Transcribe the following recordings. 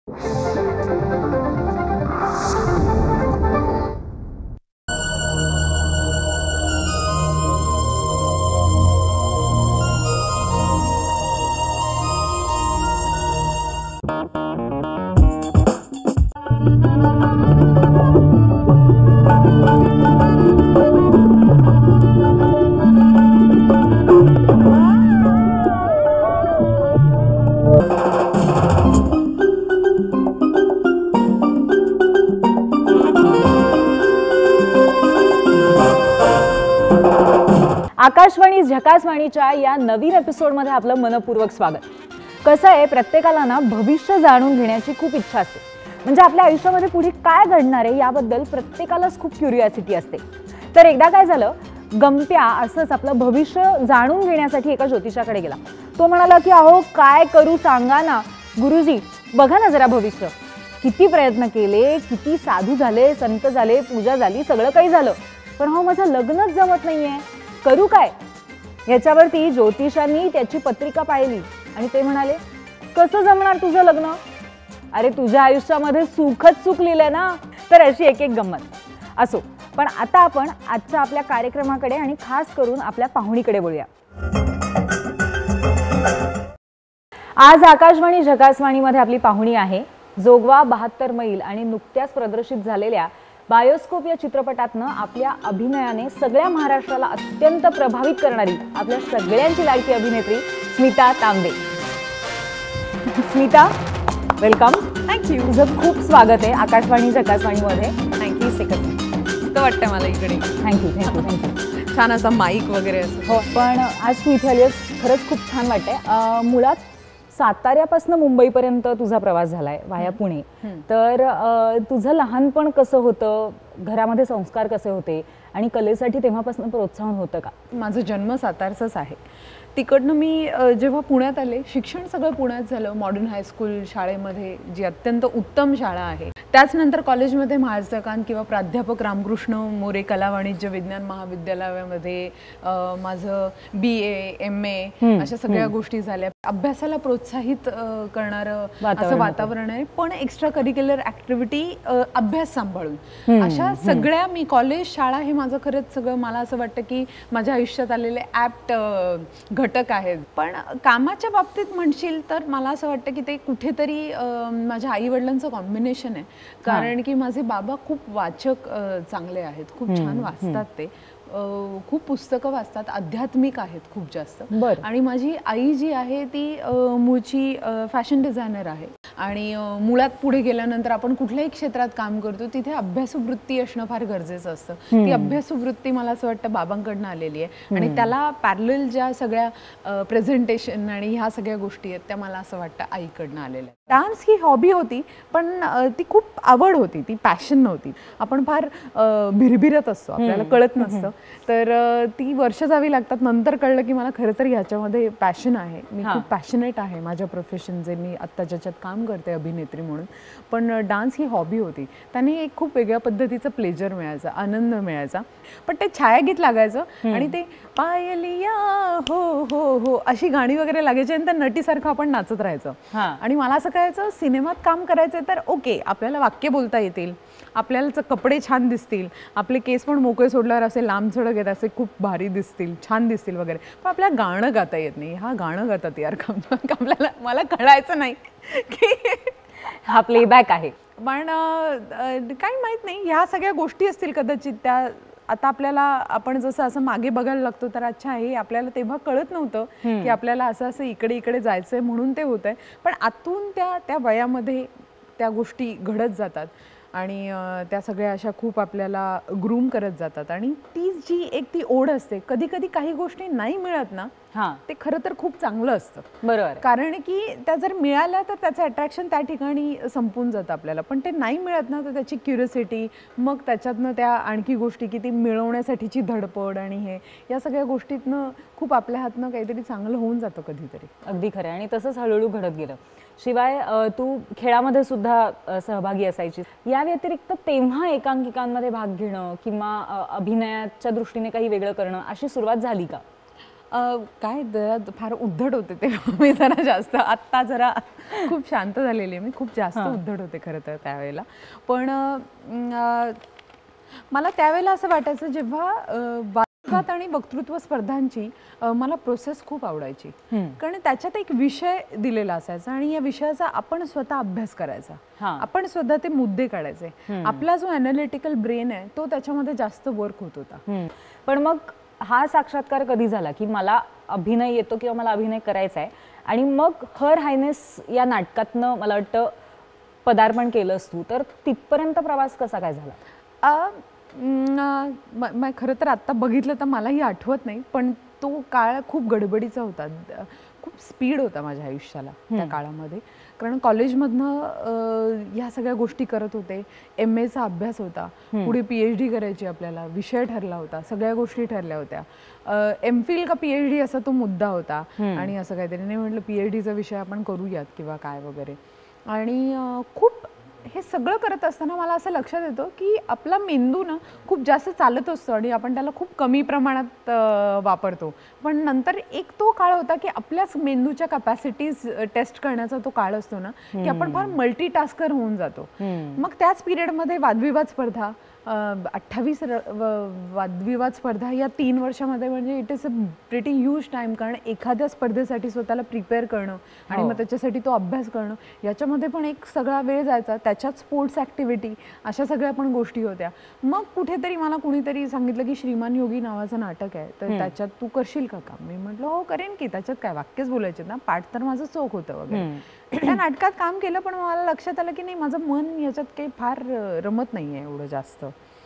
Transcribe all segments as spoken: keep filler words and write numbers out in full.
आकाशवाणी झकासवाणीच्या या नवीन एपिसोडमध्ये आपलं मनपूर्वक स्वागत। कसं आहे, प्रत्येकाला ना भविष्य जाणून घेण्याची खूप इच्छा असते। म्हणजे आपल्या आयुष्यामध्ये पुढे काय घडणार आहे याबद्दल प्रत्येकालाच खूप क्युरिओसिटी असते। तर एकदा काय झालं, गंप्या असंच आपलं भविष्य जाणून घेण्यासाठी एका ज्योतिषाकडे गेला। तो म्हणाला की अहो काय करू सांगा ना गुरुजी, बघा ना जरा भविष्य। किती प्रयत्न केले, किती साधू झाले, संत झाले, पूजा झाली, सगळं काही झालं, पण हो माझं लग्नच जमत नाहीये, करू काय? याच्यावरती ज्योतिषांनी त्याची पत्रिका पाहिली आणि ते म्हणाले, कसं जमणार तुझं लग्न? अरे तुझ्या आयुष्यामध्ये सुखच सुख लिहिलंय ना। तर अशी एक एक गंमत असो, पण आता आपण आजच्या आपल्या कार्यक्रमाकडे आणि खास करून आपल्या पाहुणीकडे बोलूया। आज आकाशवाणी झकासवाणीमध्ये आपली पाहुणी आहे जोगवा बहात्तर मैल आणि नुकत्याच प्रदर्शित झालेल्या बायोस्कोप या चित्रपटातनं आपल्या अभिनयाने सगळ्या महाराष्ट्राला अत्यंत प्रभावित करणारी आपल्या सगळ्यांची लाडकी अभिनेत्री स्मिता तांबे। स्मिता, वेलकम। थँक्यू। तुझं खूप स्वागत आहे आकाशवाणी झकासवाणीमध्ये। थँक्यू सेकंड मस्त वाटतं मला इकडे। थँक्यू थँक्यू थँक्यू छान असा माईक वगैरे असं। हो, पण आज तू इथे आली आहेस, खरंच खूप छान वाटतंय। मुळात साताऱ्यापासून मुंबईपर्यंत तुझा प्रवास झालाय वाया पुणे। तर तुझं लहानपण कसं होतं, घरामध्ये संस्कार कसे होते आणि कलेसाठी तेव्हापासून प्रोत्साहन होतं का? माझा जन्म सातारचाच आहे। तिकडनं मी जेव्हा पुण्यात आले, शिक्षण सगळं पुण्यात झालं, मॉडर्न हायस्कूल शाळेमध्ये, जी अत्यंत उत्तम शाळा आहे। त्याचनंतर कॉलेजमध्ये महाराष्ट्रकांत किंवा प्राध्यापक रामकृष्ण मोरे कला वाणिज्य विज्ञान महाविद्यालयामध्ये माझं बी ए एम ए अशा सगळ्या गोष्टी झाल्या। अभ्यासाला प्रोत्साहित करणारं असं वातावरण आहे, पण एक्स्ट्रा करिक्युलर ॲक्टिव्हिटी अभ्यास सांभाळून अशा सगळ्या मी कॉलेज शाळा हे माझं खरंच सगळं मला असं वाटतं की माझ्या आयुष्यात आलेले ॲप्ट घटक आहेत। पण कामाच्या बाबतीत म्हणशील तर मला असं वाटतं की ते कुठेतरी माझ्या आई वडिलांचं कॉम्बिनेशन आहे, कारण की माझे बाबा खूप वाचक चांगले आहेत, खूप छान वाचतात, ते खूप पुस्तकं वाचतात, आध्यात्मिक आहेत खूप जास्त। आणि माझी आई जी आहे ती मूळची फॅशन डिझायनर आहे आणि मुळात पुढे गेल्यानंतर आपण कुठल्याही क्षेत्रात काम करतो तिथे अभ्यासू वृत्ती असणं फार गरजेचं असतं। ती अभ्यासू वृत्ती मला असं वाटतं बाबांकडनं आलेली आहे आणि त्याला पॅरलल ज्या सगळ्या प्रेझेंटेशन आणि ह्या सगळ्या गोष्टी आहेत त्या मला असं वाटतं आईकडनं आलेल्या आहेत। डान्स ही हॉबी होती, पण ती खूप आवड होती, ती पॅशन नव्हती। आपण फार भिरभिरत असतो, आपल्याला कळत नसतं, तर ती वर्ष जावी लागतात। नंतर कळलं की मला खरं तर ह्याच्यामध्ये पॅशन आहे, मी खूप पॅशनेट आहे माझ्या प्रोफेशन जे मी आत्ता ज्याच्यात काम करते अभिनेत्री म्हणून। पण डान्स ही हॉबी होती, त्याने एक खूप वेगळ्या पद्धतीचं प्लेजर मिळायचं, आनंद मिळायचा। पण ते छायागीत लागायचं आणि ते पायलिया हो हो हो अशी गाणी वगैरे लागायची आणि त्या नटीसारखं आपण नाचत राहायचं। आणि मला असं कळायचं सिनेमात काम करायचं तर ओके, आपल्याला वाक्य बोलता येतील, आपल्याला कपडे छान दिसतील, आपले केस पण मोकळे सोडल्यावर असे लांब झडक येत असे खूप भारी दिसतील, छान दिसतील वगैरे, पण आपल्याला गाणं गाता येत नाही। हा गाणं गातात यार आपल्याला, मला कळायचं नाही की हा प्लेबॅक आहे। पण काही माहित नाही, ह्या सगळ्या गोष्टी असतील कदाचित त्या आता आपल्याला, आपण जसं असं मागे बघायला लागतो तर अच्छा हे आपल्याला तेव्हा कळत नव्हतं की आपल्याला असं असं इकडे इकडे जायचंय म्हणून ते होतंय। पण आतून त्या त्या वयामध्ये त्या गोष्टी घडत जातात आणि त्या सगळ्या अशा खूप आपल्याला ग्रूम करत जातात आणि ती जी एक ती ओढ असते, कधी कधी काही गोष्टी नाही मिळत ना, हां ते खरं तर खूप चांगलं असतं। बरोबर, कारण की त्या जर मिळाल्या तर त्याचं अट्रॅक्शन त्या ठिकाणी संपून जातं आपल्याला, पण ते नाही मिळत ना तर त्याची क्युरिओसिटी, मग त्याच्यातनं त्या आणखी गोष्टी की ती मिळवण्यासाठीची धडपड आणि हे या सगळ्या गोष्टीतनं खूप आपल्या हातनं काहीतरी चांगलं होऊन जातं कधीतरी। अगदी खरं आहे, आणि तसंच हळूहळू घडत गेलं। शिवाय तू खेळामध्ये सुद्धा सहभागी असायची, या व्यतिरिक्त तेव्हा एकांकिकांमध्ये भाग घेणं किंवा अभिनयाच्या दृष्टीने काही वेगळं करणं अशी सुरुवात झाली का? काय जरा फार उद्धट होते ते मी जरा जास्त. आत्ता जरा खूप शांत झालेली आहे मी, खूप जास्त उद्धट होते खरं तर त्यावेळेला. पण मला त्यावेळेला असं वाटायचं जेव्हा वादविवाद आणि वक्तृत्व स्पर्धांची मला प्रोसेस खूप आवडायची, कारण त्याच्यात एक विषय दिलेला असायचा आणि या विषयाचा आपण स्वतः अभ्यास करायचा, आपण स्वतः ते मुद्दे काढायचे. आपला जो अॅनालिटिकल ब्रेन आहे तो त्याच्यामध्ये जास्त वर्क होत होता. पण मग हा साक्षात्कार कधी झाला की मला अभिनय येतो किंवा मला अभिनय करायचा आहे, आणि मग हर हायनेस या नाटकातनं मला वाटतं पदार्पण केलंस तू, तर तिथपर्यंत प्रवास कसा काय झाला? खरं तर आत्ता बघितलं तर मलाही आठवत नाही, पण तो काळ खूप गडबडीचा होता, खूप स्पीड होता माझ्या आयुष्याला त्या काळामध्ये. कारण कॉलेजमधनं ह्या सगळ्या गोष्टी करत होते, एम एचा अभ्यास होता, पुढे पी एच डी करायची आपल्याला, विषय ठरला होता, सगळ्या गोष्टी ठरल्या होत्या. एम फिल का पी एच डी असा तो मुद्दा होता, आणि असं काहीतरी नाही म्हटलं पी एच डीचा विषय आपण करूयात किंवा काय वगैरे. आणि खूप हे सगळं करत असताना मला असं लक्षात येतं की आपला मेंदू ना खूप जास्त चालत असतो आणि आपण त्याला खूप कमी प्रमाणात वापरतो. पण नंतर एक तो काळ होता की आपल्याच मेंदूच्या कॅपॅसिटीज टेस्ट करण्याचा तो काळ असतो ना, की आपण फार मल्टीटास्कर होऊन जातो. मग त्याच पिरियडमध्ये वादविवाद स्पर्धा, अठ्ठावीस वादविवाद स्पर्धा या तीन वर्षामध्ये, म्हणजे it is a pretty huge time. कारण एखाद्या स्पर्धेसाठी स्वतःला प्रिपेअर करणं आणि मग त्याच्यासाठी तो अभ्यास करणं, याच्यामध्ये पण एक सगळा वेळ जायचा. त्याच्यात स्पोर्ट्स ॲक्टिव्हिटी, अशा सगळ्या पण गोष्टी होत्या. मग कुठेतरी मला कुणीतरी सांगितलं की श्रीमान योगी नावाचं नाटक आहे, तर त्याच्यात तू करशील का काम? मी म्हटलं हो करेन की, त्याच्यात काय वाक्यच बोलायचे ना, पाठ तर माझं चोख होतं वगैरे. त्या नाटकात काम केलं, पण मला लक्षात आलं की नाही, माझं मन याच्यात काही फार रमत नाही आहे एवढं जास्त,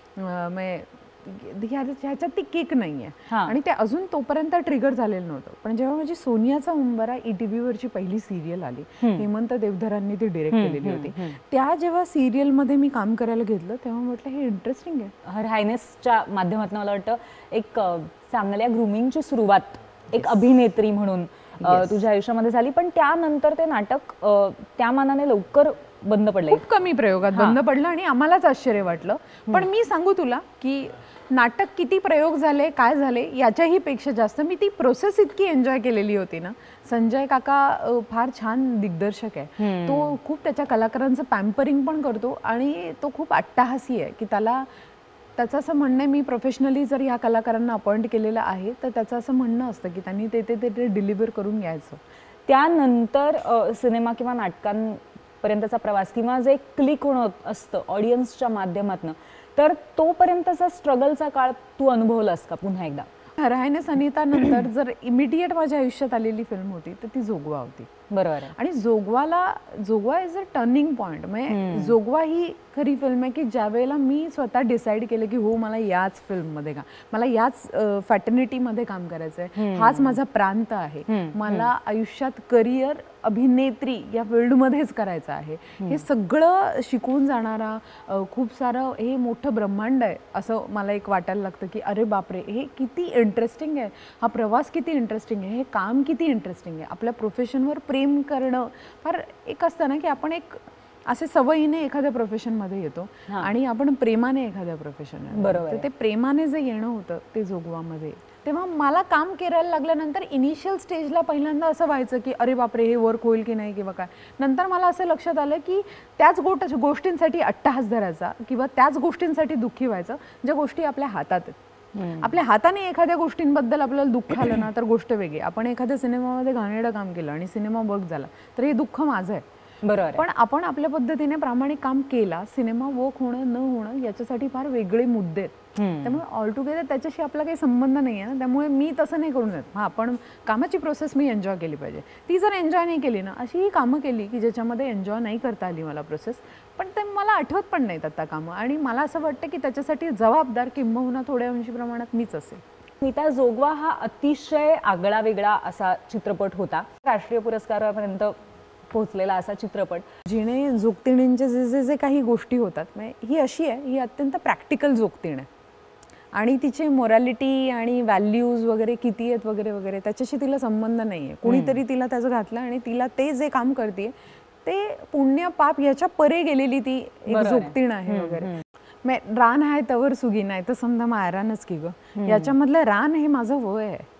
ह्याच्यात ती किक नाही आहे. आणि ते अजून तोपर्यंत ट्रिगर झालेलं नव्हतं. पण जेव्हा माझी सोनियाचा उंबरा ई टी व्हीवरची पहिली सिरियल आली, हेमंत देवधरांनी ती डिरेक्ट केलेली होती, त्या जेव्हा सिरियलमध्ये मी काम करायला घेतलं तेव्हा म्हटलं हे इंटरेस्टिंग आहे. हर हायनेसच्या माध्यमातून मला वाटतं एक चांगल्या ग्रूमिंगची सुरुवात एक अभिनेत्री म्हणून तुझ्या आयुष्यामध्ये झाली. पण त्यानंतर ते नाटक त्या मानाने लवकर बंद पडलं, खूप कमी प्रयोगात बंद पडलं आणि आम्हालाच आश्चर्य वाटलं. पण मी सांगू तुला की नाटक किती प्रयोग झाले, काय झाले, याच्याही पेक्षा जास्त मी ती प्रोसेस इतकी एन्जॉय केलेली होती ना. संजय काका फार छान दिग्दर्शक आहे, तो खूप त्याच्या कलाकारांचं पॅम्परिंग पण करतो आणि तो खूप अट्टाहासी आहे. की त्याला त्याचं असं म्हणणं आहे, मी प्रोफेशनली जर ह्या कलाकारांना अपॉइंट केलेलं आहे तर त्याचं असं म्हणणं असतं की त्यांनी ते ते ते डिलिव्हर करून यायचं. त्यानंतर सिनेमा किंवा नाटकांपर्यंतचा प्रवास किंवा जे क्लिक होणं असतं ऑडियन्सच्या माध्यमातून, तर तोपर्यंतचा स्ट्रगलचा काळ तू अनुभवलास का पुन्हा एकदा? हर हायनेस अनिता नंतर जर इमिडिएट माझ्या आयुष्यात आलेली फिल्म होती तर ती जोगवा होती. बरोबर. आणि जोगवाला Jogwa is a turning point. म्हणजे जोगवा ही खरी फिल्म आहे की ज्या वेळेला मी स्वतः डिसाईड केलं की हो मला याच फिल्ममध्ये का मला याच फॅटर्निटीमध्ये काम करायचं आहे, हाच माझा प्रांत आहे, मला आयुष्यात करिअर अभिनेत्री या फील्डमध्येच करायचं आहे, हे सगळं शिकवून जाणारा खूप सारं हे मोठं ब्रह्मांड आहे असं मला एक वाटायला लागतं की अरे बापरे, हे किती इंटरेस्टिंग आहे, हा प्रवास किती इंटरेस्टिंग आहे, हे काम किती इंटरेस्टिंग आहे. आपल्या प्रोफेशनवर प्रेम करणं फार एक असतं ना की आपण एक असे सवयीने एखाद्या प्रोफेशनमध्ये येतो आणि आपण प्रेमाने एखाद्या प्रोफेशन, बरोबर, तर ते प्रेमाने जे येणं होतं ते जोगवामध्ये. तेव्हा मला काम करायला लागल्यानंतर इनिशियल स्टेजला पहिल्यांदा असं व्हायचं की अरे बापरे हे वर्क होईल की नाही किंवा काय. नंतर मला असं लक्षात आलं की त्याच गोट गोष्टींसाठी अट्टाहास धरायचा किंवा त्याच गोष्टींसाठी दुःखी व्हायचं ज्या गोष्टी आपल्या हातात आहेत. आपल्या हाताने एखाद्या गोष्टींबद्दल आपल्याला दुःख आलं ना तर गोष्ट वेगळी. आपण एखाद्या सिनेमामध्ये घाणेरडं काम केलं आणि सिनेमा वर्क झाला तर हे दुःख माझं आहे, बरोबर. पण आपण आपल्या पद्धतीने प्रामाणिक काम केला, सिनेमा वर्क होणं न होणं याच्यासाठी फार वेगळे मुद्दे आहेत. त्यामुळे ऑल टुगेदर त्याच्याशी आपला काही संबंध नाही आहे ना. त्यामुळे मी तसं नाही करून देत. हां, आपण कामाची प्रोसेस मी एन्जॉय केली पाहिजे. ती जर एन्जॉय नाही केली ना, अशीही कामं केली की ज्याच्यामध्ये एन्जॉय नाही करता आली मला प्रोसेस, पण ते मला आठवत पण नाहीत आता कामं, आणि मला असं वाटतं की त्याच्यासाठी जबाबदार किंबहुना थोड्या अंशी प्रमाणात मीच असेल. स्मिता, जोगवा हा अतिशय आगळा वेगळा असा चित्रपट होता, राष्ट्रीय पुरस्कारापर्यंत पोहोचलेला असा चित्रपट. जिने जोगतिणींचे जे जे जे काही गोष्टी होतात, ही अशी आहे, ही अत्यंत प्रॅक्टिकल जोगतिण आहे आणि तिचे मोरॅलिटी आणि व्हॅल्यूज वगैरे किती आहेत वगैरे वगैरे त्याच्याशी तिला संबंध नाही आहे. कुणीतरी तिला त्याचं घातलं आणि तिला ते जे काम करते ते पुण्य पाप याच्या परे गेलेली ती एक जोगतिण आहे वगैरे. रान आहे तवर सुगी, नाही तर समजा मायरानच की ग. याच्यामधलं रान हे माझं वय आहे,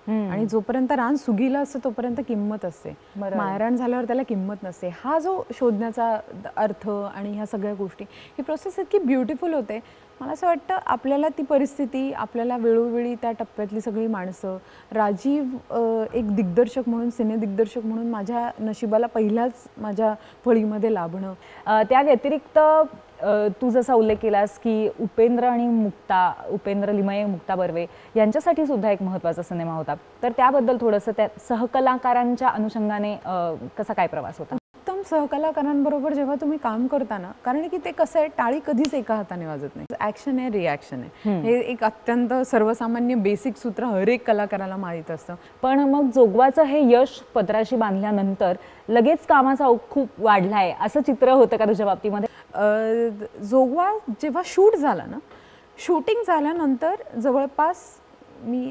आणि जोपर्यंत रान सुगीला असतं तोपर्यंत किंमत असते, मायरान झाल्यावर त्याला किंमत नसते. हा जो शोधण्याचा अर्थ आणि ह्या सगळ्या गोष्टी, ही प्रोसेस इतकी ब्युटिफुल होते. मला असं वाटतं आपल्याला ती परिस्थिती, आपल्याला वेळोवेळी त्या टप्प्यातली सगळी माणसं, राजीव एक दिग्दर्शक म्हणून, सिने दिग्दर्शक म्हणून माझ्या नशिबाला पहिल्याच माझ्या फळीमध्ये लाभणं. त्या व्यतिरिक्त तू जसा उल्लेख केलास की उपेंद्र आणि मुक्ता, उपेंद्र लिमये, मुक्ता बर्वे यांच्यासाठी सुद्धा एक महत्त्वाचा सिनेमा होता, तर त्याबद्दल थोडंसं त्या सहकलाकारांच्या अनुषंगाने कसा काय प्रवास होता? उत्तम सहकलाकारांबरोबर जेव्हा तुम्ही काम करता ना, कारण की ते कसं आहे, टाळी कधीच एका हाताने वाजत नाही. ॲक्शन आहे, रिॲक्शन आहे, हे एक अत्यंत सर्वसामान्य बेसिक सूत्र हर एक कलाकाराला माहीत असतं. पण मग जोगवाचं हे यश पदराशी बांधल्यानंतर लगेच कामाचा ओघ खूप वाढला आहे असं चित्र होतं का तुझ्या बाबतीमध्ये? जोगवा जेव्हा शूट झाला ना, शूटिंग झाल्यानंतर जवळपास मी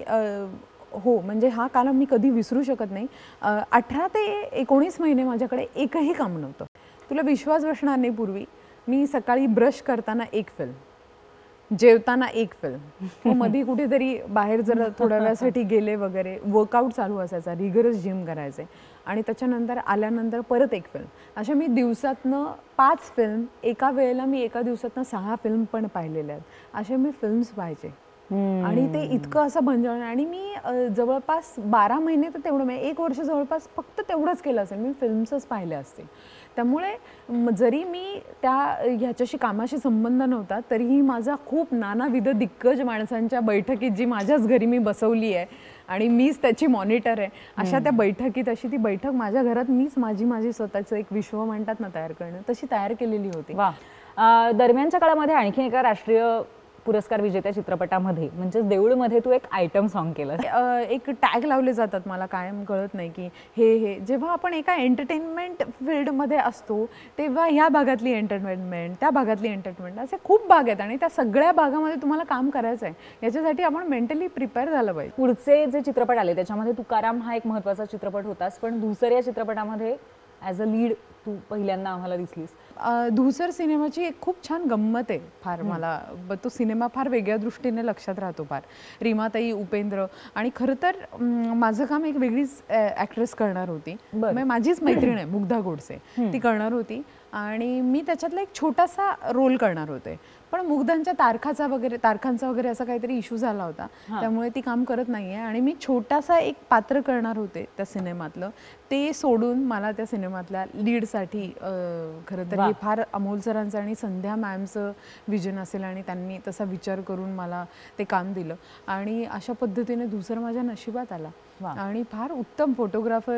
हो म्हणजे हा काल मी कधी विसरू शकत नाही. अठरा ते एकोणीस महिने माझ्याकडे एकही काम नव्हतं. तुला विश्वास बसणार नाही, पूर्वी मी सकाळी ब्रश करताना एक फिल्म, जेवताना एक फिल्म, मध्ये कुठेतरी बाहेर जर थोड्या वेळासाठी गेले वगैरे, वर्कआउट चालू असायचा, रिगरस जिम करायचे, आणि त्याच्यानंतर आल्यानंतर परत एक फिल्म. अशा मी दिवसातनं पाच फिल्म, एका वेळेला मी एका दिवसातनं सहा फिल्म पण पाहिलेल्या आहेत. अशा मी फिल्म्स पाहायचे आणि ते इतकं असं भंजाळ. आणि मी जवळपास बारा महिने तर तेवढं, म्हणजे एक वर्ष जवळपास फक्त तेवढंच केलं असेल, मी फिल्म्सच पाहिले असतील. त्यामुळे जरी मी त्या ह्याच्याशी कामाशी संबंध नव्हता, तरीही माझा खूप नानाविध दिग्गज माणसांच्या बैठकीत, जी माझ्याच घरी मी बसवली आहे आणि मीच त्याची मॉनिटर आहे, अशा त्या बैठकीत, अशी ती बैठक माझ्या घरात मीच माझी माझी स्वतःचं एक विश्व म्हणतात ना तयार करणं, तशी तयार केलेली होती. वा. दरम्यानच्या काळामध्ये आणखी एका राष्ट्रीय पुरस्कार विजेत्या चित्रपटामध्ये म्हणजे देऊळमध्ये तू एक आयटम सॉन्ग केलं. एक टॅग लावले जातात मला कायम कळत नाही की हे हे जेव्हा आपण एका एंटरटेनमेंट फील्डमध्ये असतो तेव्हा ह्या भागातली एंटरटेनमेंट, त्या भागातली एंटरटेनमेंट, असे खूप भाग आहेत आणि त्या सगळ्या भागामध्ये तुम्हाला काम करायचं आहे. याच्यासाठी आपण मेंटली प्रिपेअर झालं पाहिजे. पुढचे जे चित्रपट आले त्याच्यामध्ये तुकाराम हा एक महत्त्वाचा चित्रपट होतास, पण दुसऱ्या चित्रपटामध्ये ॲज अ लीड तू पहिल्यांदा आम्हाला दिसलीस. धूसर सिनेमाची एक खूप छान गंमत आहे फार. मला तो सिनेमा फार वेगळ्या दृष्टीने लक्षात राहतो फार. रीमाताई, उपेंद्र, आणि खरं तर माझं काम एक वेगळीच ॲक्ट्रेस करणार होती, माझीच मैत्रीण आहे मुग्धा गोडसे, ती करणार होती आणि मी त्याच्यातला एक छोटासा रोल करणार होते. पण मुग्धांच्या तारखाचा वगैरे तारखांचा वगैरे असा काहीतरी इश्यू झाला होता, त्यामुळे ती काम करत नाही आहे आणि मी छोटासा एक पात्र करणार होते त्या सिनेमातलं. ते सोडून मला त्या सिनेमातल्या लीडसाठी खरं तर हे फार अमोल सरांचं आणि संध्या मॅमचं विजन असेल आणि त्यांनी तसा विचार करून मला ते काम दिलं आणि अशा पद्धतीने धूसर माझ्या नशिबात आला. आणि फार उत्तम फोटोग्राफर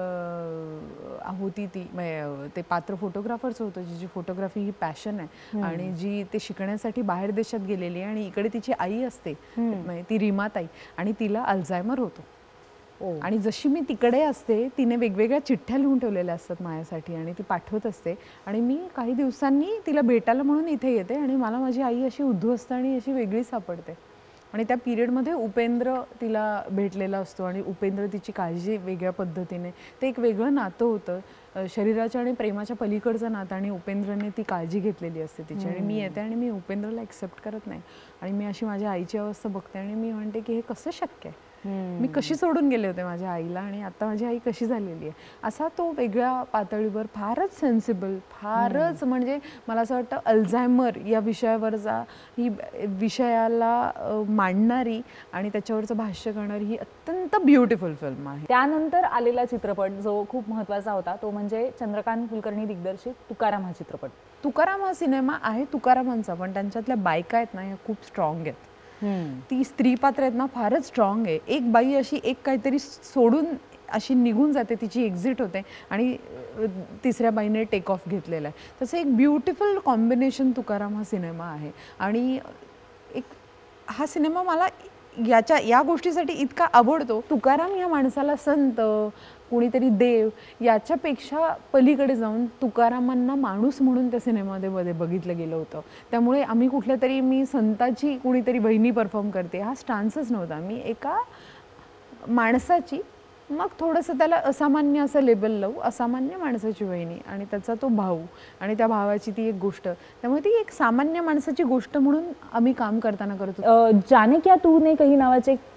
होती ती, ते पात्र फोटोग्राफरचं होतं, जी जी फोटोग्राफी ही पॅशन आहे आणि जी ते शिकण्यासाठी बाहेर देशात गेलेली आहे आणि इकडे तिची आई असते ती रीमाताई आणि तिला अल्झायमर होतो. आणि जशी मी तिकडे असते तिने वेगवेगळ्या चिठ्ठ्या लिहून ठेवलेल्या असतात माझ्यासाठी आणि ती पाठवत असते आणि मी काही दिवसांनी तिला भेटायला म्हणून इथे येते आणि मला माझी आई अशी उद्ध्वस्त आणि अशी वेगळी सापडते. आणि त्या पिरियडमध्ये उपेंद्र तिला भेटलेला असतो आणि उपेंद्र तिची काळजी वेगळ्या पद्धतीने, ते एक वेगळं नातं होतं, शरीराच्या आणि प्रेमाच्या पलीकडचं नातं, आणि उपेंद्रने ती काळजी घेतलेली असते तिची. आणि मी येते आणि मी उपेंद्रला ॲक्सेप्ट करत नाही आणि मी अशी माझ्या आईची अवस्था बघते आणि मी म्हणते की हे कसं शक्य आहे, मी कशी सोडून गेले होते माझ्या आईला आणि आता माझी आई कशी झालेली आहे. असा तो वेगळ्या पातळीवर फारच सेन्सिबल, फारच म्हणजे मला असं वाटतं अल्झायमर या विषयावरचा, ही विषयाला मांडणारी आणि त्याच्यावरचं भाष्य करणारी ही अत्यंत ब्युटिफुल फिल्म आहे. त्यानंतर आलेला चित्रपट जो खूप महत्त्वाचा होता तो म्हणजे चंद्रकांत कुलकर्णी दिग्दर्शित तुकाराम हा चित्रपट. तुकाराम हा सिनेमा आहे तुकारामांचा, पण त्यांच्यातल्या बायका आहेत ना ह्या खूप स्ट्रॉंग आहेत. ती स्त्री पात्र आहेत ना फारच स्ट्रॉंग आहे. एक बाई अशी एक काहीतरी सोडून अशी निघून जाते, तिची एक्झिट होते आणि तिसऱ्या बाईने टेक ऑफ घेतलेला आहे. तसं एक ब्युटिफुल कॉम्बिनेशन तुकाराम हा सिनेमा आहे. आणि एक हा सिनेमा मला याच्या या गोष्टीसाठी इतका आवडतो. तुकाराम या माणसाला संत, कोणीतरी देव याच्यापेक्षा पलीकडे जाऊन तुकारामांना माणूस म्हणून त्या सिनेमामध्ये बघितलं गेलं होतं. त्यामुळे आम्ही कुठल्या तरी मी संताची कोणीतरी बहिणी परफॉर्म करते हा स्टान्सच नव्हता. मी एका माणसाची, मग थोडंसं त्याला असामान्य असं लेबल लावू, असामान्य माणसाची बहिणी आणि त्याचा तो भाऊ आणि त्या भावाची ती एक गोष्ट, त्यामुळे ती एक सामान्य माणसाची गोष्ट म्हणून आम्ही काम करताना करत होतो. जाने क्या तूने कही नावाचे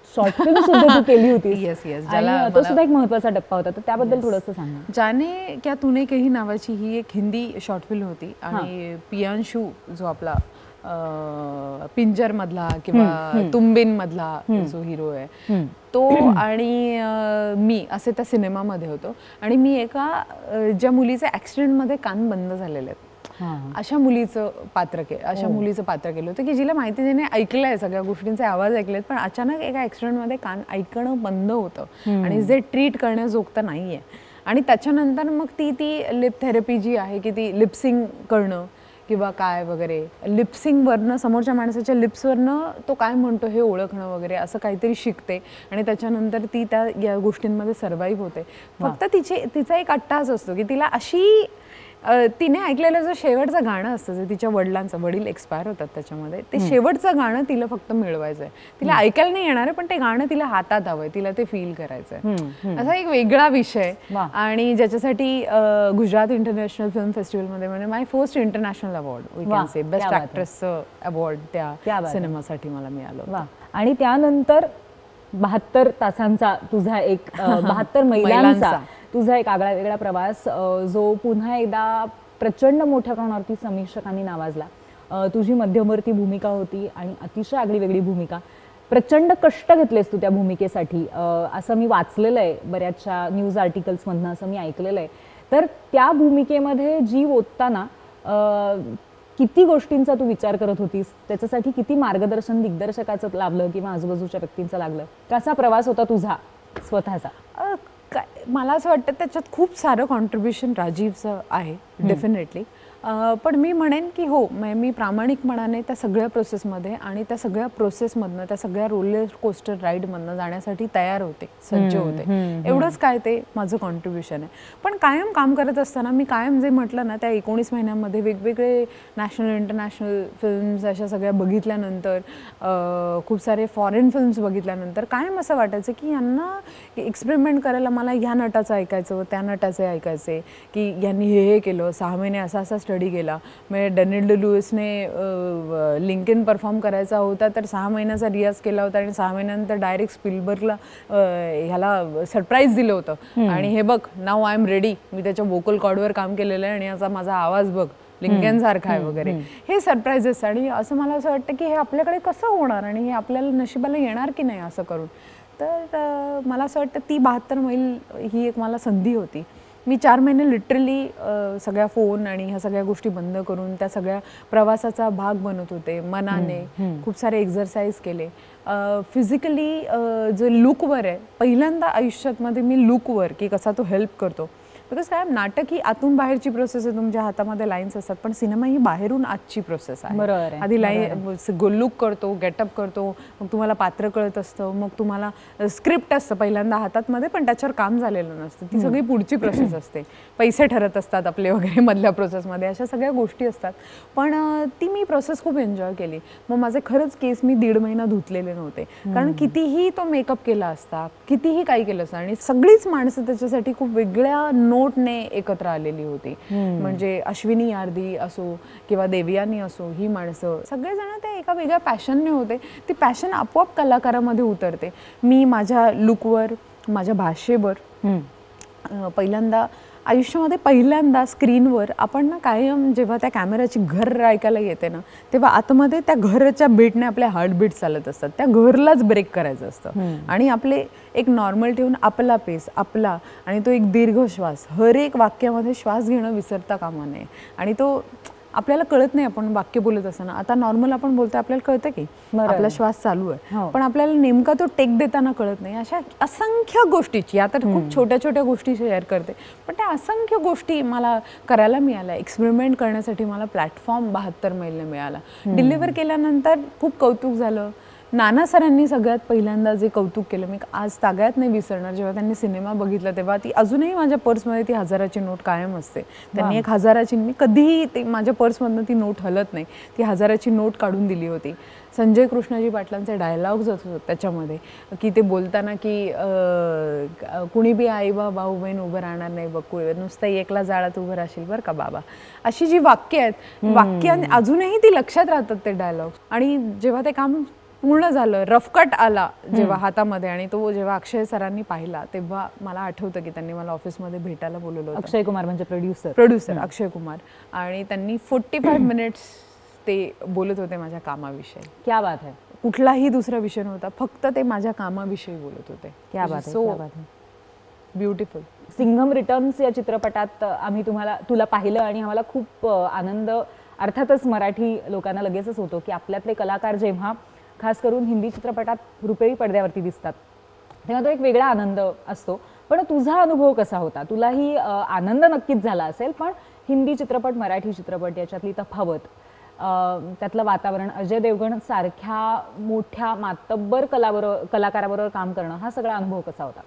शॉर्ट फिल्म सुद्धा तू केली होती. येस येस, आणि तो सुद्धा एक महत्वाचा टप्पा होता, तर त्याबद्दल थोडंसं सांग. जाने क्या तूने कही नावाची ही एक हिंदी शॉर्ट फिल्म होती आणि पियांशू जो आपला पिंजर मधला किंवा तुंबिन मधला जो हिरो आहे तो आणि मी असे त्या सिनेमामध्ये होतो. आणि मी एका ज्या मुलीचे ऍक्सिडेंटमध्ये कान बंद झालेले आहेत अशा मुलीचं पात्र के अशा मुलीचं पात्र केलं होतं की जिला माहिती तिने ऐकलंय, सगळ्या गोष्टींचे आवाज ऐकलेत, पण अचानक एका ऍक्सिडेंटमध्ये कान ऐकणं बंद होतं आणि जे ट्रीट करण्याजोगतं नाहीये. आणि त्याच्यानंतर मग ती ती लिप थेरपी जी आहे की ती लिप्सिंग करणं किंवा काय वगैरे, लिप्सिंगवरनं समोरच्या माणसाच्या लिप्सवरनं तो काय म्हणतो हे ओळखणं वगैरे असं काहीतरी शिकते. आणि त्याच्यानंतर ती त्या या गोष्टींमध्ये सर्वाईव्ह होते. फक्त तिचे तिचा एक अट्टास असतो की तिला अशी तिने ऐकलेलं जो शेवटचं गाणं असतं जे तिच्या वडिलांचं, वडील एक्सपायर होतात त्याच्यामध्ये, ते शेवटचं गाणं तिला फक्त मिळवायचंय. तिला ऐकायला नाही येणार आहे पण ते गाणं तिला हातात हवंय, तिला ते फील करायचंय. असा एक वेगळा विषय. आणि ज्याच्यासाठी गुजरात इंटरनॅशनल फिल्म फेस्टिवलमध्ये म्हणजे my first international award we can say best ॲक्ट्रेसचं अवॉर्ड त्या सिनेमासाठी मला मिळालं. आणि त्यानंतर बहात्तर तासांचा तुझा एक बहात्तर महिलांचा तुझा एक आगळा वेगळा प्रवास जो पुन्हा एकदा प्रचंड मोठ्या प्रमाणावरती समीक्षकांनी नावाजला. तुझी मध्यवर्ती भूमिका होती आणि अतिशय आगळी वेगळी भूमिका. प्रचंड कष्ट घेतलेस तू त्या भूमिकेसाठी असं मी वाचलेलं आहे बऱ्याचशा न्यूज आर्टिकल्समधनं, असं मी ऐकलेलं आहे. तर त्या भूमिकेमध्ये जीव ओतताना किती गोष्टींचा तू विचार करत होतीस, त्याच्यासाठी किती मार्गदर्शन दिग्दर्शकाचं लाभलं किंवा आजूबाजूच्या व्यक्तींचं लागलं, कसा प्रवास होता तुझा स्वतःचा? काय मला असं वाटतं त्याच्यात खूप सारं कॉन्ट्रीब्युशन राजीवचं आहे डेफिनेटली. पण मी म्हणेन की हो, मी प्रामाणिकपणाने त्या सगळ्या प्रोसेसमध्ये आणि त्या सगळ्या प्रोसेसमधनं त्या सगळ्या रोलर कोस्टर राईडमधनं जाण्यासाठी तयार होते, सज्ज होते. एवढंच काय ते माझं कॉन्ट्रीब्युशन आहे. पण कायम काम करत असताना मी कायम जे म्हटलं ना त्या एकोणीस महिन्यांमध्ये वेगवेगळे नॅशनल इंटरनॅशनल फिल्म्स अशा सगळ्या बघितल्यानंतर, खूप सारे फॉरेन फिल्म्स बघितल्यानंतर कायम असं वाटायचं की यांना एक्सपेरिमेंट करायला मला ह्या नटाचं ऐकायचं, त्या नटाचे ऐकायचे की यांनी हे हे केलं, सहा महिने असा असा स्टडी केला. म्हणजे डॅनियल डे लुईसने लिंकन परफॉर्म करायचा होता तर सहा महिन्याचा रियाज केला होता आणि सहा महिन्यानंतर डायरेक्ट स्पिलबर्गला ह्याला सरप्राईज दिलं होतं. आणि हे बघ, नाऊ आय एम रेडी, मी त्याच्या वोकल कॉर्डवर काम केलेलं आहे आणि याचा माझा आवाज बघ लिंकन सारखा आहे वगैरे, हे सरप्राईजेस. आणि असं मला असं वाटतं की हे आपल्याकडे कसं होणार आणि हे आपल्याला नशिबाला येणार की नाही असं करून. तर मला असं वाटतं ती बहात्तर मैल ही एक मला संधी होती. मी चार महिने लिटरली सगळ्या फोन आणि ह्या सगळ्या गोष्टी बंद करून त्या सगळ्या प्रवासाचा भाग बनत होते. मनाने खूप सारे एक्झरसाइज केले. फिजिकली जो लुकवर आहे, पहिल्यांदा आयुष्यामध्ये मी लुकवर की कसा तो हेल्प करतो. बिकॉज काय नाटक ही आतून बाहेरची प्रोसेस आहे, तुमच्या हातामध्ये लाईन्स असतात, पण सिनेमा ही बाहेरून आजची प्रोसेस आहे. बरोबर. आधी लाईन लुक करतो, गेटअप करतो, मग तुम्हाला पात्र कळत असतं, मग तुम्हाला स्क्रिप्ट असतं पहिल्यांदा हातातमध्ये, पण त्याच्यावर काम झालेलं नसतं. ती सगळी पुढची प्रोसेस असते. पैसे ठरत असतात आपले वगैरे मधल्या प्रोसेसमध्ये, अशा सगळ्या गोष्टी असतात. पण ती मी प्रोसेस खूप एन्जॉय केली. मग माझे खरंच केस मी दीड महिना धुतलेले नव्हते, कारण कितीही तो मेकअप केला असता, कितीही काही केलं असतं, आणि सगळीच माणसं त्याच्यासाठी खूप वेगळ्या नोटने एकत्र आलेली होती. म्हणजे अश्विनी यार्दी असो किंवा देवयानी असो, ही माणसं सगळेजण ते एका वेगळ्या पॅशनने होते. ती पॅशन आपोआप कलाकारामध्ये उतरते. मी माझ्या लुकवर, माझ्या भाषेवर, पहिल्यांदा आयुष्यामध्ये पहिल्यांदा स्क्रीनवर आपण ना कायम जेव्हा त्या कॅमेऱ्याची घर ऐकायला येते ना, तेव्हा आतमध्ये त्या घराच्या बीटने आपले हार्टबीट चालत असतात. त्या घरलाच ब्रेक करायचं असतं आणि आपले एक नॉर्मल ठेवून आपला पेस, आपला, आणि तो एक दीर्घ श्वास, हर एक वाक्यामध्ये श्वास घेणं विसरता कामा नये. आणि तो आपल्याला कळत नाही आपण वाक्य बोलत असताना. आता नॉर्मल आपण बोलतो, आपल्याला कळतं की आपला श्वास चालू आहे, पण आपल्याला नेमका तो टेक देताना कळत नाही. अशा असंख्य गोष्टीची, आता खूप छोट्या छोट्या गोष्टी शेअर करते, पण त्या असंख्य गोष्टी मला करायला मिळाल्या. एक्सपेरिमेंट करण्यासाठी मला प्लॅटफॉर्म बहात्तर मैलने मिळाला. डिलिव्हर केल्यानंतर खूप कौतुक झालं. नाना सरांनी सगळ्यात पहिल्यांदा जे कौतुक केलं मी आज तागायत नाही विसरणार. जेव्हा त्यांनी सिनेमा बघितला तेव्हा ती अजूनही माझ्या पर्समध्ये ती हजाराची नोट कायम असते. त्यांनी एक हजाराची, मी कधीही ते माझ्या पर्समधनं ती नोट हलत नाही, ती हजाराची नोट काढून दिली होती. संजय कृष्णाजी पाटलांचे डायलॉग्स होते त्याच्यामध्ये, की ते बोलताना की कुणी बी आई बा भाऊ बहीण उभं राहणार नाही बघ, नुसतं एकला जाळात उभं राहशील बरं का बाबा, अशी जी वाक्य आहेत, वाक्य अजूनही ती लक्षात राहतात ते डायलॉग्स. आणि जेव्हा ते काम पूर्ण झालं, रफकट आला जेव्हा हातामध्ये आणि तो जेव्हा अक्षय सरांनी पाहिला तेव्हा मला आठवतं की त्यांनी मला ऑफिसमध्ये भेटायला बोलवलं होतं. अक्षय कुमार म्हणजे प्रोड्युसर प्रोड्युसर अक्षय कुमार. आणि त्यांनी फोर्टी फाईव्ह मिनिट्स ते बोलत होते माझ्या कामाविषयी. क्या बात आहे. कुठलाही दुसरा विषय नव्हता, फक्त ते माझ्या कामाविषयी बोलत होते. क्या बात आहे, सो क्या बात आहे. ब्युटिफुल. सिंघम रिटर्न्स या चित्रपटात आम्ही तुम्हाला तुला पाहिलं आणि आम्हाला खूप आनंद, अर्थातच मराठी लोकांना लगेचच होतो की आपल्यातले कलाकार जेव्हा खास करून हिंदी चित्रपटात रुपेरी पडद्यावरती दिसतात तेव्हा तो एक वेगळा आनंद असतो. पण तुझा अनुभव कसा होता? तुलाही आनंद नक्कीच झाला असेल, पण हिंदी चित्रपट मराठी चित्रपट याच्यातली तफावत, त्यातलं वातावरण, अजय देवगण सारख्या मोठ्या मातब्बर कलाबरोबर कलाकाराबरोबर काम करणं, हा सगळा अनुभव कसा होता?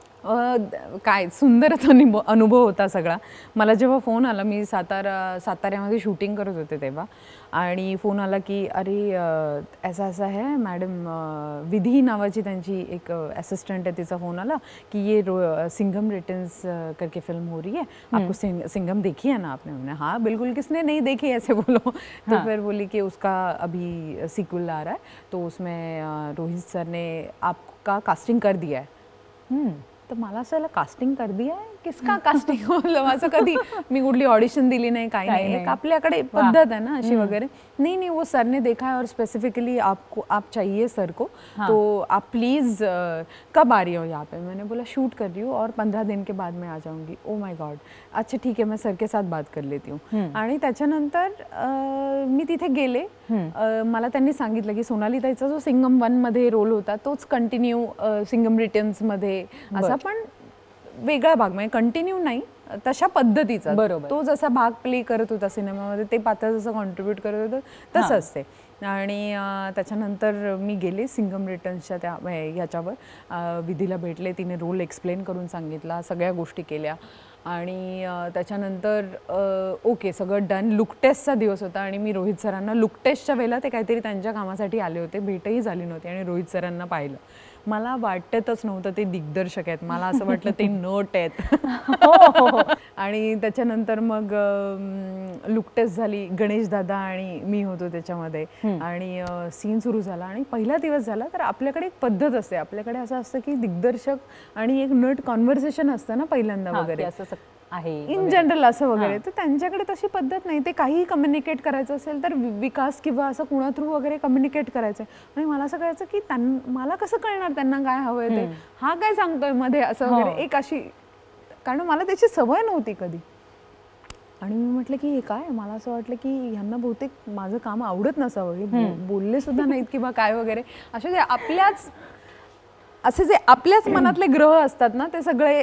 काय सुंदरच अनुभव अनुभव होता सगळा. मला जेव्हा फोन आला, मी सातारा साताऱ्यामध्ये शूटिंग करत होते तेव्हा, आणि फोन आला की अरे ऐसा ऐसा है मॅडम, विधी नावाची त्यांची एक असिस्टंट आहे, तिचा फोन आला की ये सिंघम रिटर्न्स करके फिल्म हो रही है, आपको सिंघम देखी है ना आपने? हमने हाँ बिल्कुल, किसने नहीं देखी ऐसे बोलो. तो फिर बोली कि उसका अभी सीक्वल आ रहा है, तो उसमें रोहित सर ने आपका कास्टिंग कर दिया है. तर मला असं कास्टिंग कर दिया है, किसका कास्टिंग? मतलब असं कधी मी कुठली ऑडिशन दिली नाही, काही नाही. एक आपल्याकडे पद्धत है ना अशी वगैरे. नहीं नहीं, वो सर ने देखा है और स्पेसिफिकली आपको आप चाहिए सर को, तो आप प्लीज कब आ रही हो यहाँ पे? मैंने बोला शूट कर रही हूँ और पंधरा दिन के बाद मैं आ जाऊंगी. ओ माय गॉड, अच्छा ठीक है, मैं सर के साथ बात कर लेती हूँ. आणि त्याच्यानंतर मी तिथे गेले. मला त्यांनी सांगितलं की सोनाली ताईचा जो सिंघम वन मध्ये रोल होता तोच कंटिन्यू सिंघम रिटर्न्स मध्ये, असा पण वेगळा भाग, म्हणजे कंटिन्यू नाही, तशा पद्धतीचा. बरोबर, तो जसा भाग प्ले करत होता सिनेमामध्ये, ते पात्र जसं कॉन्ट्रीब्यूट करत होतं तसंच ते. आणि त्याच्यानंतर मी गेले सिंघम रिटर्न्सच्या त्या ह्याच्यावर, विधीला भेटले, तिने रोल एक्सप्लेन करून सांगितला, सगळ्या गोष्टी केल्या. आणि त्याच्यानंतर ओके सगळं डन. लुक टेस्टचा दिवस होता आणि मी रोहित सरांना लुक टेस्टच्या वेळेला ते काहीतरी त्यांच्या कामासाठी आले होते, भेटही झाली नव्हती, आणि रोहित सरांना पाहिलं. मला वाटतच नव्हतं ते दिग्दर्शक आहेत, मला असं वाटलं ते नट आहेत. आणि त्याच्यानंतर मग लुक टेस्ट झाली, गणेश दादा आणि मी होतो त्याच्यामध्ये, आणि सीन सुरू झाला. आणि पहिला दिवस झाला तर आपल्याकडे एक पद्धत असते, आपल्याकडे असं असतं की दिग्दर्शक आणि एक नट कॉन्व्हर्सेशन असतं ना पहिल्यांदा वगैरे, आहे इन जनरल असं वगैरे. तर त्यांच्याकडे तशी पद्धत नाही, ते काहीही कम्युनिकेट करायचं असेल तर विकास किंवा असं कुणा थ्रू वगैरे कम्युनिकेट करायचं. आणि मला असं कळायचं की मला कसं कळणार त्यांना काय हवंय ते, हा काय सांगतोय मध्ये असं वगैरे, एक अशी, कारण मला त्याची सवय नव्हती कधी. आणि मी म्हटलं की हे काय, मला असं वाटलं की ह्यांना बहुतेक माझं काम आवडत नसावं, हे बोलले सुद्धा नाहीत किंवा काय वगैरे, असे जे आपल्याच असे जे आपल्याच मनातले ग्रह असतात ना ते सगळे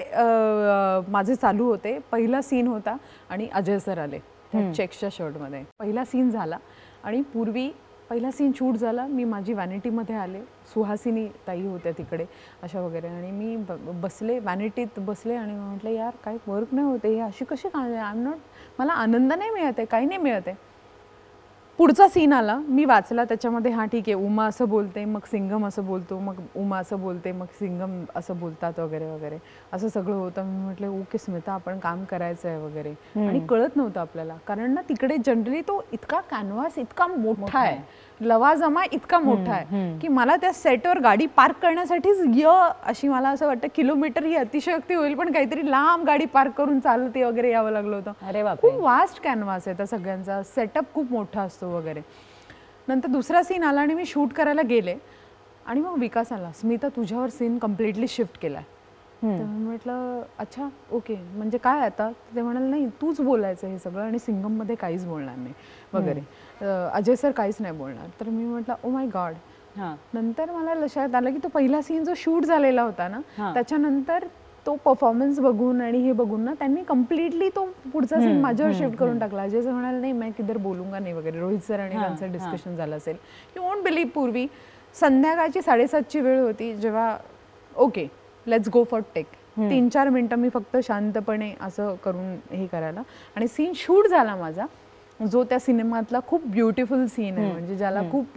माझे चालू होते. पहिला सीन होता आणि अजय सर आले चेक्सच्या शर्टमध्ये. पहिला सीन झाला आणि पूर्वी पहिला सीन शूट झाला, मी माझी व्हॅनिटीमध्ये आले, सुहासिनी ताई होत्या तिकडे अशा वगैरे, आणि मी बसले व्हॅनिटीत बसले आणि म्हटलं यार काही वर्क नाही होते, हे अशी कशी काय, आय एम नॉट, मला आनंद नाही मिळत आहे, काही नाही मिळत आहे. पुढचा सीन आला, मी वाचला त्याच्यामध्ये, हां ठीक आहे उमा असं बोलते, मग सिंघम असं बोलतो, मग उमा असं बोलते, मग सिंघम असं बोलतात वगैरे वगैरे, असं सगळं होतं. मी म्हटलं ओके स्मिता, आपण काम करायचं आहे वगैरे. आणि कळत नव्हतं आपल्याला, कारण ना तिकडे जनरली तो इतका कॅनव्हास इतका मोठा आहे, लवाजमा इतका मोठा आहे की मला त्या सेटवर गाडी पार्क करण्यासाठीच य अशी मला असं वाटतं किलोमीटर ही अतिशयोक्ती होईल, पण काहीतरी लांब गाडी पार्क करून चालते वगैरे यावं लागलं होतं. अरे बापरे, खूप वास्ट कॅनव्हास आहे त्या सगळ्यांचा, सेटअप खूप मोठा असतो वगैरे. नंतर दुसरा सीन आला आणि मी शूट करायला गेले आणि मग विकास आला, स्मिता तुझ्यावर सीन कम्प्लिटली शिफ्ट केलाय. तर म्हटलं अच्छा ओके, म्हणजे काय आता? ते म्हणाले नाही तूच बोलायचं हे सगळं आणि सिंघममध्ये काहीच बोलणार नाही वगैरे, अजय सर काहीच नाही बोलणार. तर मी म्हटलं ओ माय गॉड. नंतर मला लक्षात आलं की तो पहिला सीन जो शूट झालेला होता ना, त्याच्यानंतर तो परफॉर्मन्स बघून आणि हे बघून ना त्यांनी कम्प्लिटली तो पुढचा सीन माझ्यावर शिफ्ट करून टाकला. अजय सर म्हणाले नाही मैं किधर बोलूंगा नाही वगैरे. रोहित सर आणि त्यांचं डिस्कशन झालं असेल. यू वोंट बिलीव्ह, पूर्वी संध्याकाळची साडेसातची वेळ होती जेव्हा okay let's go for take, तीन चार मिनटं मी फक्त शांतपणे असं करून हे करायला, आणि सीन शूट झाला माझा, जो त्या सिनेमातला खूप ब्युटिफुल सीन आहे, म्हणजे ज्याला खूप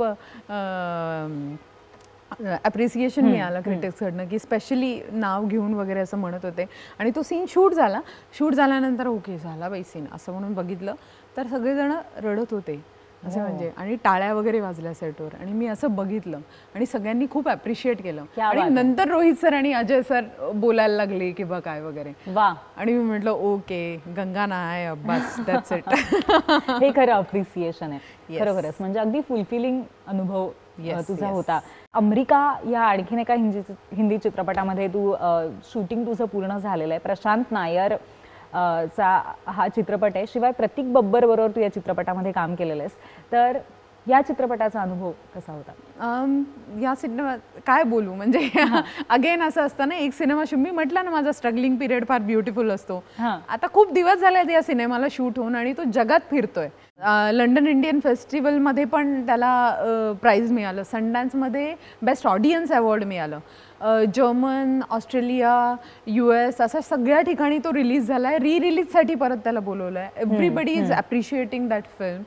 ॲप्रिसिएशन मिळालं क्रिटिक्सकडनं की स्पेशली नाव घेऊन वगैरे असं म्हणत होते. आणि तो सीन शूट झाला. शूट झाल्यानंतर ओके झाला बाई सीन असं म्हणून बघितलं तर सगळेजण रडत होते असे म्हणजे आणि टाळ्या वगैरे वाजल्या सेटवर आणि मी असं बघितलं आणि सगळ्यांनी खूप अप्रिशिएट केलं आणि नंतर रोहित सर आणि अजय सर बोलायला लागले की बा काय वगैरे वा आणि मी म्हटलं ओके गंगा नाय बस दॅट्स इट. हे खरं अप्रिसिएशन आहे खरोखरच, म्हणजे अगदी फुलफिलिंग अनुभव तुझा होता. अमेरिका या आणखीन एका हिंदी हिंदी चित्रपटामध्ये तू शूटिंग तुझं पूर्ण झालेलं आहे. प्रशांत नायर चा हा चित्रपट आहे. शिवाय प्रतीक बब्बर बरोबर तू या चित्रपटामध्ये काम केलेलं आहेस. तर या चित्रपटाचा अनुभव कसा होता? या सिनेमा काय बोलू म्हणजे अगेन असं असतं ना, एक सिनेमा मी म्हटलं ना माझा स्ट्रगलिंग पिरियड फार ब्युटिफुल असतो. आता खूप दिवस झाले या सिनेमाला शूट होऊन आणि तो जगात फिरतोय. लंडन इंडियन फेस्टिवलमध्ये पण त्याला प्राइज मिळालं, सनडान्समध्ये बेस्ट ऑडियन्स अवॉर्ड मिळालं, जर्मन, ऑस्ट्रेलिया, यू एस अशा सगळ्या ठिकाणी तो रिलीज झाला आहे. री रिलीजसाठी परत त्याला बोलवलं आहे. Everybody is appreciating that film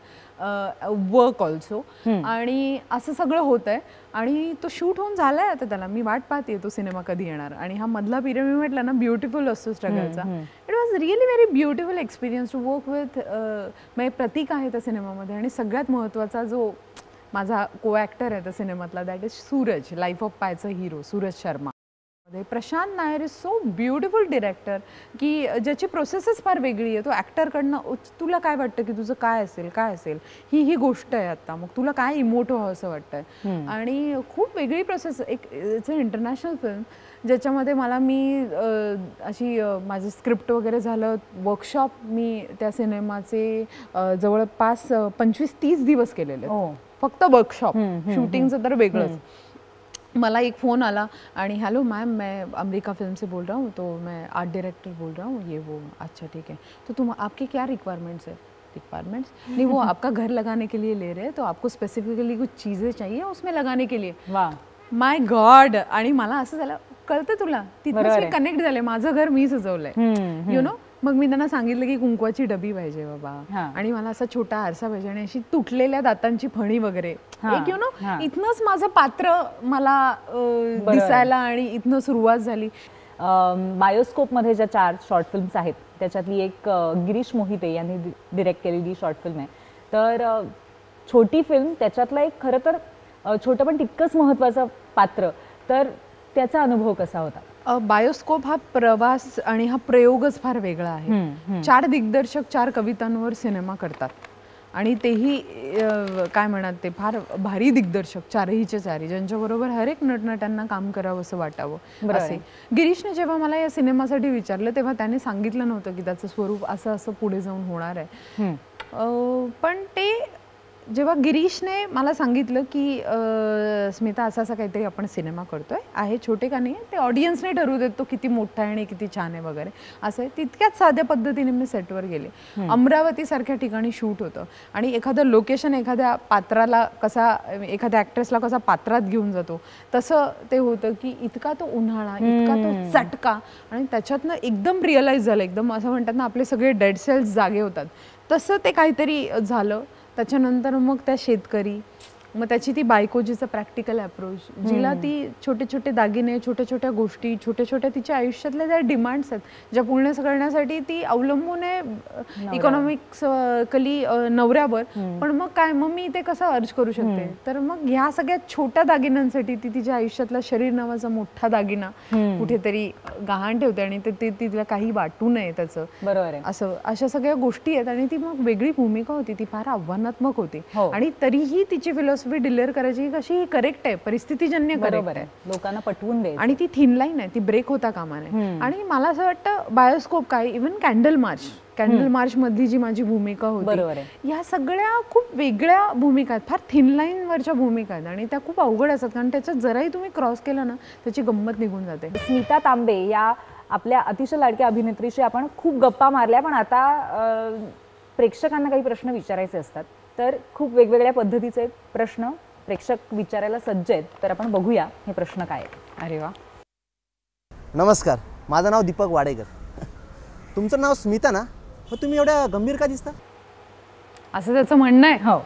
work also आणि असं सगळं होत आहे आणि तो शूट होऊन झालाय आता त्याला. मी वाट पाहते तो सिनेमा कधी येणार. आणि हा मधला पिरियड मी म्हटलं ना ब्युटिफुल असतो स्ट्रगलचा. It was really very beautiful experience to work with. म्हणजे प्रतीक आहे त्या सिनेमामध्ये आणि सगळ्यात महत्त्वाचा जो माझा को ॲक्टर आहे त्या सिनेमातला that is Suraj, life of पायचा hero Suraj Sharma. Prashant Nair is so beautiful director की ज्याची प्रोसेसच फार वेगळी आहे. तो ॲक्टरकडनं तुला काय वाटतं की तुझं काय असेल काय असेल ही ही गोष्ट आहे आता, मग तुला काय इमोट व्हावं असं वाटतंय आणि खूप वेगळी प्रोसेस. एक इट्स अ इंटरनॅशनल फिल्म ज्याच्यामध्ये मला मी अशी माझं स्क्रिप्ट वगैरे झालं, वर्कशॉप मी त्या सिनेमाचे जवळपास पंचवीस तीस दिवस केलेले फक्त वर्कशॉप. शूटिंगचं तर वेगळंच. मला एक फ़ोन आला आणि हेलो मैम मैं अमेरिका फिल्म से बोल रहा हूँ, तो मैं आर्ट डायरेक्टर बोल रहा हूँ, ये वो. अच्छा ठीक है, तो तुम आपके क्या रिक्वायरमेंट्स है? रिक्वायरमेंट्स नहीं, वो आपका घर लगाने के लिए ले रहे हैं तो आपको स्पेसिफिकली कुछ चीज़ें चाहिए उसमें लगाने के लिए. वाह माय गॉड. आणि मला असं झालं कळतं तुला, तिथेच मी कनेक्ट झाले. माझं घर मी सजवलंय यु नो. मग मी त्यांना सांगितलं की कुंकवाची डबी पाहिजे बाबा आणि मला असा छोटा आरसा पाहिजे आणि अशी तुटलेल्या दातांची फणी वगैरे एक यु नो. इथनंच माझं पात्र मला दिसायला आणि इथनं सुरुवात झाली. बायोस्कोपमध्ये ज्या चार शॉर्ट फिल्म्स आहेत त्याच्यातली एक गिरीश मोहिते यांनी डिरेक्ट केलेली शॉर्ट फिल्म आहे. तर छोटी फिल्म त्याच्यातलं एक खरं तर छोटं पण तितकंच महत्त्वाचं पात्र. तर त्याचा अनुभव कसा होता? बायोस्कोप हा प्रवास आणि हा प्रयोगच फार वेगळा आहे. चार दिग्दर्शक चार कवितांवर सिनेमा करतात आणि तेही काय म्हणतात ते फार भारी दिग्दर्शक चारहीचे चारही, ज्यांच्याबरोबर हर एक नटनट्यांना काम करावं असं वाटावं असे. गिरीशने जेव्हा मला या सिनेमासाठी विचारलं तेव्हा त्याने सांगितलं नव्हतं की त्याचं स्वरूप असं असं पुढे जाऊन होणार आहे. पण ते जेव्हा गिरीशने मला सांगितलं की स्मिता असं असं काहीतरी आपण सिनेमा करतोय आहे, छोटे का नाही ते ऑडियन्सने ठरवू देत तो किती मोठा आहे आणि किती छान आहे वगैरे असं आहे. तितक्याच साध्या पद्धतीने मी सेटवर गेले. अमरावती सारख्या ठिकाणी शूट होतं आणि एखादं लोकेशन एखाद्या पात्राला कसा एखाद्या ॲक्ट्रेसला कसा पात्रात घेऊन जातो तसं ते होतं की इतका तो उन्हाळा, इतका तो चटका आणि त्याच्यातनं एकदम रिअलाइज झालं, एकदम असं म्हणतात ना आपले सगळे डेड सेल्स जागे होतात तसं ते काहीतरी झालं. त्याच्यानंतर मग त्या शेतकरी, मग त्याची ती बायको जिचं प्रॅक्टिकल अप्रोच, जिला ती छोटे छोटे दागिने, छोट्या छोट्या गोष्टी, छोट्या छोट्या तिच्या आयुष्यातल्या ज्या डिमांड्स आहेत ज्या पूर्ण करण्यासाठी ती अवलंबून आहे इकॉनॉमिक्सकली नवऱ्यावर. पण मग काय, मग मी ते कसं अर्ज करू शकते? तर मग ह्या सगळ्या छोट्या दागिन्यांसाठी ती तिच्या आयुष्यातला शरीर नावाचा मोठा दागिना कुठेतरी गहाण ठेवते आणि ते तिला काही वाटू नये त्याचं. बरोबर आहे. असं अशा सगळ्या गोष्टी आहेत आणि ती मग वेगळी भूमिका होती, ती फार आव्हानात्मक होती आणि तरीही तिची फिलॉसॉफी डिलिव्हर करायची कशी ही करेक्ट आहे, परिस्थितीजन्य करेक्ट आहे, लोकांना पटवून दे आणि ती थिन लाईन आहे, ती ब्रेक होता कामा नये. आणि मला असं वाटतं बायोस्कोप काय, even candle march candle march मधली जी माझी भूमिका होती, या सगळ्या खूप वेगळ्या भूमिका आहेत, फार थिन लाईन वरच्या भूमिका आहेत आणि त्या खूप अवघड असतात कारण त्याच्यात जराही तुम्ही क्रॉस केला ना त्याची गंमत निघून जाते. स्मिता तांबे या आपल्या अतिशय लाडक्या अभिनेत्रीशी आपण खूप गप्पा मारल्या, पण आता प्रेक्षकांना काही प्रश्न विचारायचे असतात तर खूप वेगवेगळ्या पद्धतीचे प्रश्न प्रेक्षक विचारायला सज्ज आहेत. तर आपण बघूया हे प्रश्न काय आहेत. अरे वा. नमस्कार, माझं नाव दीपक वाडेकर. तुमचं नाव स्मिता ना, मग तुम्ही एवढ्या गंभीर का दिसता? असं त्याचं म्हणणं आहे. हो.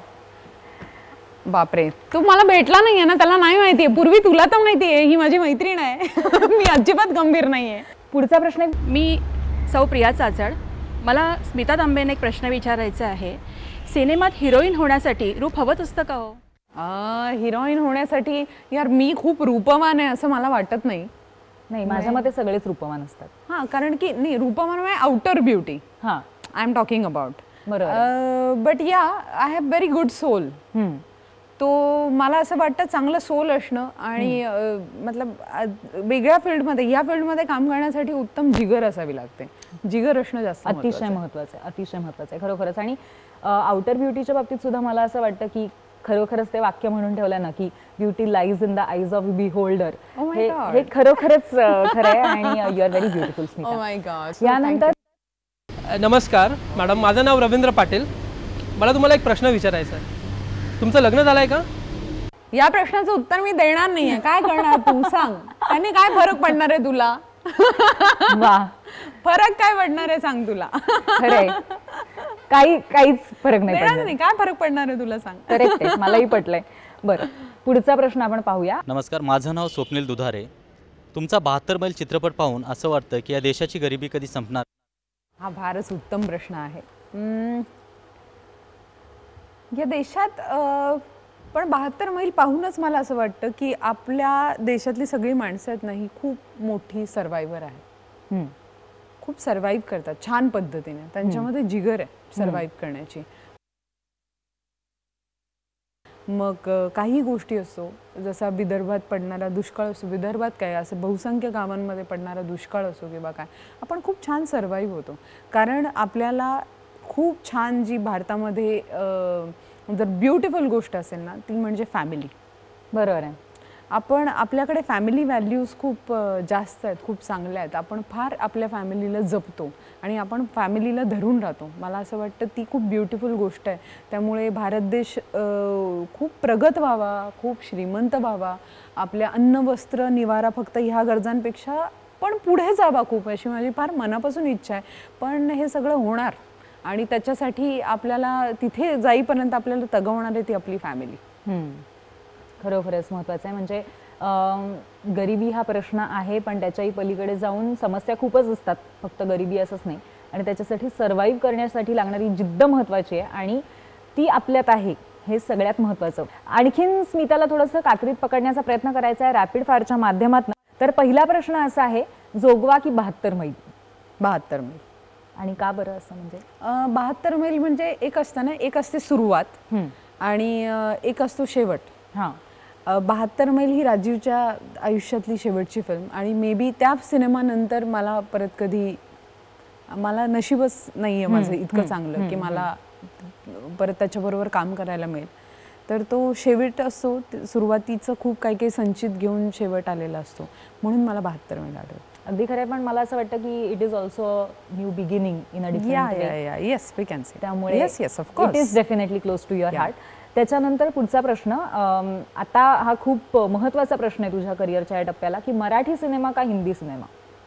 बापरे, तू मला भेटला नाहीये ना, त्याला नाही माहितीये. पूर्वी तुला तर माहितीये ही माझी मैत्रीण आहे. मी अजिबात गंभीर नाहीये. पुढचा प्रश्न, मी सौ प्रिया चाचड. मला स्मिता तांबेने एक प्रश्न विचारायचा आहे. सिनेमात हिरोईन होण्यासाठी रूप हवंच असतं का हो? हिरोईन होण्यासाठी यार मी खूप रूपवान आहे असं मला वाटत नाही. नाही, माझ्या मते सगळेच रूपवान असतात. हां, कारण की नाही, रूपवान म्हणजे आउटर ब्युटी हां, आय एम टॉकिंग अबाउट. बरोबर. But yeah I have very good soul. तो मला असं वाटतं चांगलं सोल असणं आणि मतलब वेगळ्या फील्डमध्ये या फील्डमध्ये काम करण्यासाठी उत्तम जिगर असावी लागते. जिगर असणं जास्त अतिशय महत्त्वाचं आहे, अतिशय महत्त्वाचं आहे खरोखरच. आणि आउटर ब्युटीच्या बाबतीत सुद्धा मला असं वाटतं की खरोखरच ते वाक्य म्हणून ठेवलं ना की beauty lies in the eyes of beholder, हे हे खरोखरच खरं आहे. आणि you are very beautiful Smita. यानंतर नमस्कार मॅडम, माझं नाव रवींद्र पाटील. मला तुम्हाला एक प्रश्न विचारायचा आहे. तुमचं लग्न झालंय का? या प्रश्नाचं उत्तर मी देणार नाहीये. काय करणार तू सांग. त्याने काय फरक पडणार आहे तुला? वा, फरक काय पडणार आहे सांग तुला. खरंय, काही काहीच फरक नाही पडणार. नाही, काय फरक पडणार आहे तुला सांग. करेक्ट आहे, मलाही पटलंय. बरं, पुढचा प्रश्न आपण पाहूया. नमस्कार, माझं नाव स्वप्नील दुधारे. तुमचा बहात्तर मैल चित्रपट पाहून असं वाटतं की या देशाची गरिबी कधी संपणार? हा फारच उत्तम प्रश्न आहे. या देशात पण बहात्तर मैल पाहूनच मला असं वाटतं की आपल्या देशातली सगळी माणसं आहेत ना ही खूप मोठी सर्वायव्हर आहे. खूप सर्वाईव्ह करतात छान पद्धतीने. त्यांच्यामध्ये जिगर आहे सर्वाईव्ह करण्याची. मग काही गोष्टी असो, जसा विदर्भात पडणारा दुष्काळ असो, विदर्भात काय असं बहुसंख्य गावांमध्ये पडणारा दुष्काळ असो किंवा काय, आपण खूप छान सर्वाईव्ह होतो. कारण आपल्याला खूप छान जी भारतामध्ये जर ब्युटिफुल गोष्ट असेल ना ती म्हणजे फॅमिली. बरोबर आहे. आपण आपल्याकडे फॅमिली व्हॅल्यूज खूप जास्त आहेत, खूप चांगल्या आहेत. आपण फार आपल्या फॅमिलीला जपतो आणि आपण फॅमिलीला धरून राहतो. मला असं वाटतं ती खूप ब्युटिफुल गोष्ट आहे. त्यामुळे भारत देश खूप प्रगत व्हावा, खूप श्रीमंत व्हावा. आपल्या अन्न वस्त्र निवारा फक्त ह्या गरजांपेक्षा पण पुढे जावा खूप, अशी माझी फार मनापासून इच्छा आहे. पण हे सगळं होणार आणि त्याच्यासाठी आपल्याला तिथे जाईपर्यंत आपल्याला तगवणार आहे ती आपली फॅमिली. खरोखरच महत्त्वाचं आहे. म्हणजे गरिबी हा प्रश्न आहे, पण त्याच्याही पलीकडे जाऊन समस्या खूपच असतात, फक्त गरिबी असंच नाही. आणि त्याच्यासाठी सर्वाईव्ह करण्यासाठी लागणारी जिद्द महत्त्वाची आहे आणि ती आपल्यात आहे, हे सगळ्यात महत्त्वाचं. आणखीन स्मिताला थोडंसं कात्रीत पकडण्याचा प्रयत्न करायचा आहे रॅपिड फायरच्या माध्यमातून. तर पहिला प्रश्न असा आहे, जोगवा की बहात्तर मैल? बहात्तर मैल. आणि का बरं असं? म्हणजे बहात्तर मैल म्हणजे एक असतं ना, एक असते सुरुवात आणि एक असतो शेवट. हां, बहात्तर मैल ही राजीवच्या आयुष्यातली शेवटची फिल्म आणि मे बी त्या सिनेमानंतर मला परत कधी, मला नशीबच नाही आहे माझं इतकं चांगलं की मला परत त्याच्याबरोबर काम करायला मिळेल. तर तो शेवट असतो, सुरुवातीचं खूप काही काही संचित घेऊन शेवट आलेला असतो, म्हणून मला बहात्तर मैल आठवतं. अगदी खरं आहे. पण मला असं वाटतं की it is also new beginning in a different way. Yes, we can say. त्यामुळे yes yes of course it is definitely close to your heart. त्याच्यानंतर पुढचा प्रश्न, आता हा खूप महत्त्वाचा प्रश्न आहे तुझ्या करिअरच्या या टप्प्याला, की मराठी सिनेमा का हिंदी सिनेमा?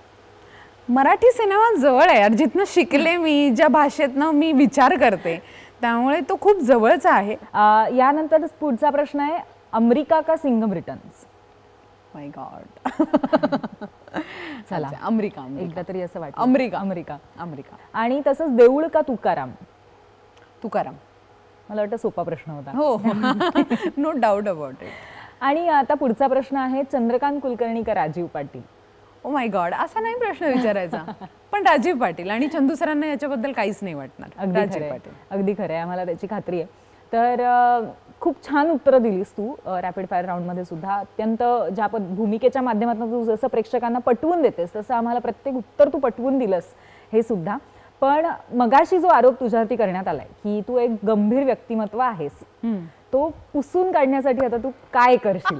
मराठी सिनेमा जवळ आहे यार, जिथनं शिकले मी, ज्या भाषेतनं मी विचार करते, त्यामुळे तो खूप जवळचा आहे. यानंतर पुढचा प्रश्न आहे, अमेरिका का सिंघम रिटर्न्स? My god. चला, अमेरिका. एकदा तरी असं वाटतं. America America America. आणि तसंच देऊळ का तुकाराम? तुकाराम. मला वाटतं सोपा प्रश्न होता. हो, नो डाऊट अबाउट इट. आणि आता पुढचा प्रश्न आहे, चंद्रकांत कुलकर्णी का Rajiv Patil? Oh my god, असा नाही प्रश्न विचारायचा. पण राजीव पाटील. आणि चंदू सरांना याच्याबद्दल काहीच नाही वाटणार. अगदी खरं आहे, अगदी खरं आहे, आम्हाला त्याची खात्री आहे. तर खूप छान उत्तरं दिलीस तू रॅपिड फायर राऊंडमध्ये सुद्धा. अत्यंत ज्या पद भूमिकेच्या माध्यमातून तू जसं प्रेक्षकांना पटवून देतेस तसं आम्हाला प्रत्येक उत्तर तू पटवून दिलंस हे सुद्धा. पण मगाशी जो आरोप तुझ्यावरती करण्यात आलाय की तू एक गंभीर व्यक्तिमत्व आहेस, तो पुसून काढण्यासाठी आता तू काय करशील?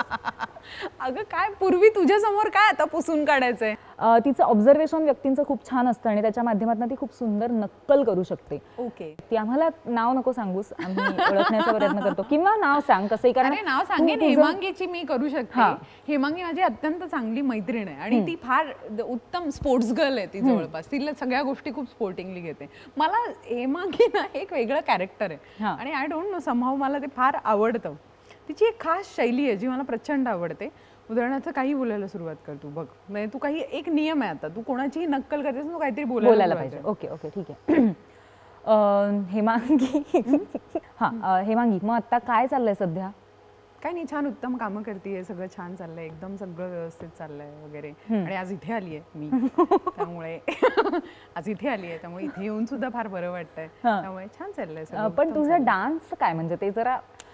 अगं काय, पूर्वी तुझ्या समोर काय आता पुसून काढायचंय? तिचं ऑब्झर्वेशन व्यक्तींचं खूप छान असतं आणि त्याच्या माध्यमातून ती खूप सुंदर नक्कल करू शकते. ओके. ती आम्हाला नाव नको सांगूस, आम्ही ओळखण्याचा प्रयत्न करतो. किंवा नाव सांग कसंही, कारण नाव सांगेन. हेमांगीची मी करू शकते. हेमांगी माझी अत्यंत चांगली मैत्रीण आहे आणि ती फार उत्तम स्पोर्ट्स गर्ल आहे. ती जवळपास तिला सगळ्या गोष्टी खूप स्पोर्टिंगली घेते. मला हेमांगी ना एक वेगळं कॅरेक्टर आहे आणि आय डोंट नो, समहाऊ मला ते फार आवडतं. तिची एक खास शैली आहे जी मला प्रचंड आवडते. उदाहरणार्थ काही बोलायला सुरुवात कर तू, बघ म्हणजे तू काही एक नियम आहे, आता तू कोणाचीही नक्कल करतेस, तू काहीतरी बोलायला पाहिजे. ओके ओके ठीक आहे. अं, हेमांगी हां अं, हेमांगी, मग आता काय चाललंय सध्या? काय नाही, छान उत्तम कामं करते, सगळं छान चाललंय, एकदम सगळं व्यवस्थित चाललंय वगैरे. आणि आज इथे आली आहे मी त्यामुळे आज इथे आली आहे त्यामुळे इथे येऊन सुद्धा फार बरं वाटतंय, त्यामुळे छान चाललंय सगळं. अं, पण तुझा डान्स काय, म्हणजे ते जरा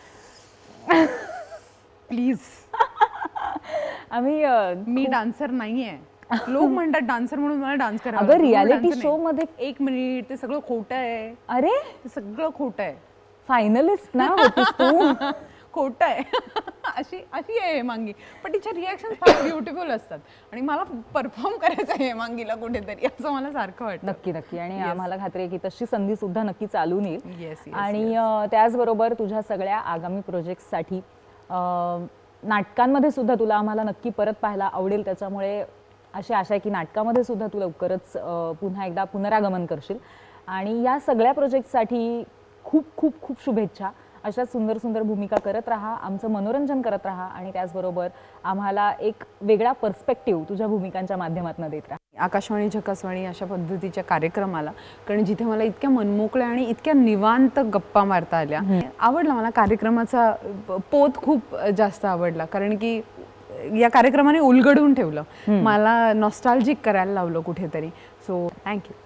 प्लीज. आम्ही अं, मी डान्सर नाहीये, लोक म्हणतात डान्सर म्हणून मला डान्स करायला. अगं रियालिटी शो मध्ये एक मिनिट, ते सगळं खोटं आहे. अरे ते सगळं खोटं आहे. फायनलिस्ट ना होतीस तू. खोटं आहे. अशी अशी आहे हेमांगी, पण तिच्या रिॲक्शन फार ब्युटिफुल असतात आणि मला परफॉर्म करायचं आहे हेमांगीला कुठेतरी, असं मला सारखं वाटतं. नक्की नक्की, आणि आम्हाला खात्री आहे की तशी संधी सुद्धा नक्की चालून येईल. Yes, yes, आणि अं, त्याचबरोबर तुझ्या सगळ्या आगामी प्रोजेक्टसाठी नाटकांमध्ये सुद्धा तुला आम्हाला नक्की परत पाहायला आवडेल. त्याच्यामुळे अशी आशा आहे की नाटकामध्ये सुद्धा तू लवकरच अं, पुन्हा एकदा पुनरागमन करशील. आणि या सगळ्या प्रोजेक्टसाठी खूप खूप खूप शुभेच्छा. अशा सुंदर सुंदर भूमिका करत राहा, आमचं मनोरंजन करत राहा आणि त्याचबरोबर आम्हाला एक वेगळा पर्स्पेक्टिव्ह तुझ्या भूमिकांच्या माध्यमातून देत राहा. आकाशवाणी झकासवाणी अशा पद्धतीच्या कार्यक्रमाला, कारण जिथे मला इतक्या मनमोकळ्या आणि इतक्या निवांत गप्पा मारता आल्या, आवडला मला. कार्यक्रमाचा पोत खूप जास्त आवडला, कारण की या कार्यक्रमाने उलगडून ठेवलं, मला नॉस्टॅल्जिक करायला लावलं कुठेतरी. So thank you.